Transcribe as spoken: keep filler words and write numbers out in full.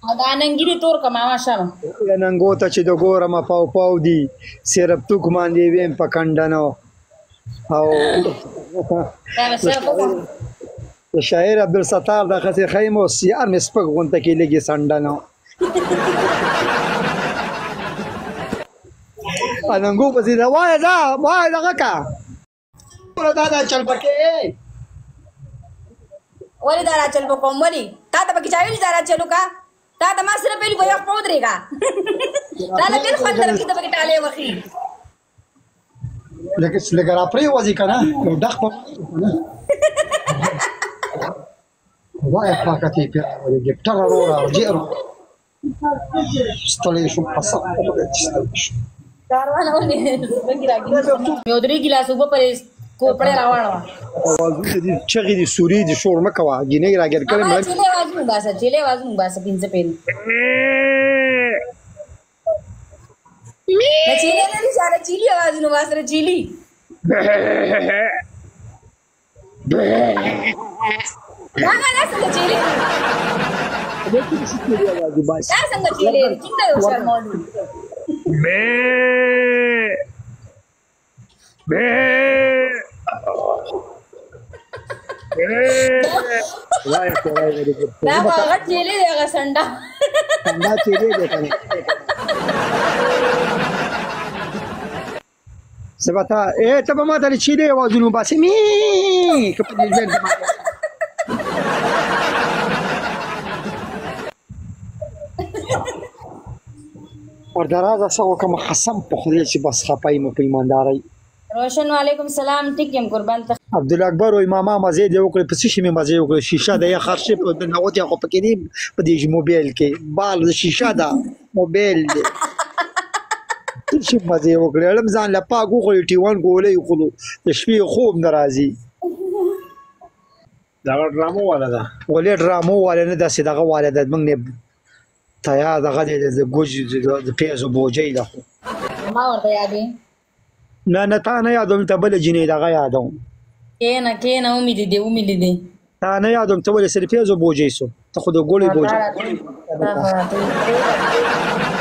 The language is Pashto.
دا ننګيري تور کما ماشاءالله ننګو ته چې د ګورم پاو پاو دي صرف تو ګمان دی ویم په کندنو او شاعر عبدالستار د خسي خیمو سیار مسپک غونته کې لګي سندنو اننګو په دې وای دا وای دغه کا دا دا چل پکې ولې دا چل پکوم ولې تا ته پکې چاوي دا چلو کا تا ته ما سره پیلی وای خپل درېګا دا له بل خپل درې ته پکې ټاله وخی لکه څنګه را پرې وځي کنه نو دغه په وای پاکتي په دې ګټر ورو راځي ستړي شو پاسه کاروان ولې څنګه راګي یو درې ګلاس وب پرې کوپړې راوړم اوازونه دي چغې دي سوري دي شور مکوا ګینې راګر کړم ما چله وازم باسه چله وازم باسه پینځه پین نه چله نه سره چيلي وازم باسه چيلي نه نه نه څنګه چيلي دې کې څه کېږي وازم باسه دا څنګه چيلي څنګه یو شرمولو به به وای کوي دې دا هغه چيلي دی هغه سنډا سنډا چيلي دی کنه سبتا اے ته ما ته چيلي وازونو باسي می کپه دې ځل وردرازه سو کوم قسم په خدای چې بس خپای مو په ایمانداري روشن وعلیکم سلام ټیک یم قربان ته عبدالاکبر او امام مزه دی وکړي په شي می مزه وکړي شیشه د یې خرشه په نووت یې خو پکې دی په دې موبایل کې بال د شیشه دا موبایل دی چې مزه وکړي علم ځان لا پاګو خو ټي وان ګولې خو د شپې خوب ناراضي دا ډرامو والا ده ولې ډرامو والا نه داسې دغه والا ده موږ نه تیا دغه د ګوج د پیازو بوجي ده ما ورته یادې نه نه تا نه یادوم ته بل جنې دغه یادوم کېنه کېنه امید دې امید دې تا نه یادوم ته ولې صرف پیازو بوجي سو ته خو د ګولې بوجي